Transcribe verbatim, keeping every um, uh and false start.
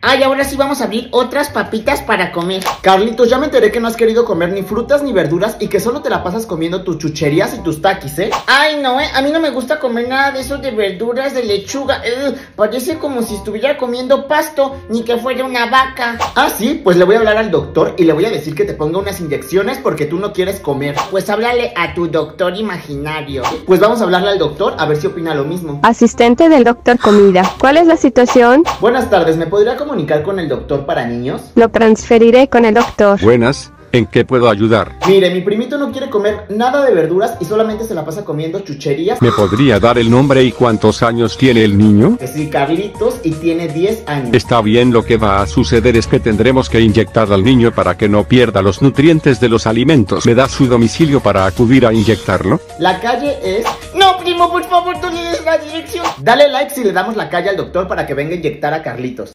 Ay, ahora sí vamos a abrir otras papitas para comer. Carlitos, ya me enteré que no has querido comer ni frutas ni verduras y que solo te la pasas comiendo tus chucherías y tus taquis, ¿eh? Ay, no, eh, a mí no me gusta comer nada de eso de verduras, de lechuga. Ugh, parece como si estuviera comiendo pasto, ni que fuera una vaca. Ah, sí, pues le voy a hablar al doctor y le voy a decir que te ponga unas inyecciones porque tú no quieres comer. Pues háblale a tu doctor imaginario. Pues vamos a hablarle al doctor a ver si opina lo mismo. Asistente del doctor Comida, ¿cuál es la situación? Buenas tardes, ¿me podría comunicar con el doctor para niños? Lo transferiré con el doctor. Buenas, ¿en qué puedo ayudar? Mire, mi primito no quiere comer nada de verduras y solamente se la pasa comiendo chucherías. ¿Me podría dar el nombre y cuántos años tiene el niño? Que sí, Carlitos, y tiene diez años. Está bien, lo que va a suceder es que tendremos que inyectar al niño para que no pierda los nutrientes de los alimentos. ¿Me da su domicilio para acudir a inyectarlo? La calle es... No, primo, por favor, tú le des la dirección. Dale like si le damos la calle al doctor para que venga a inyectar a Carlitos.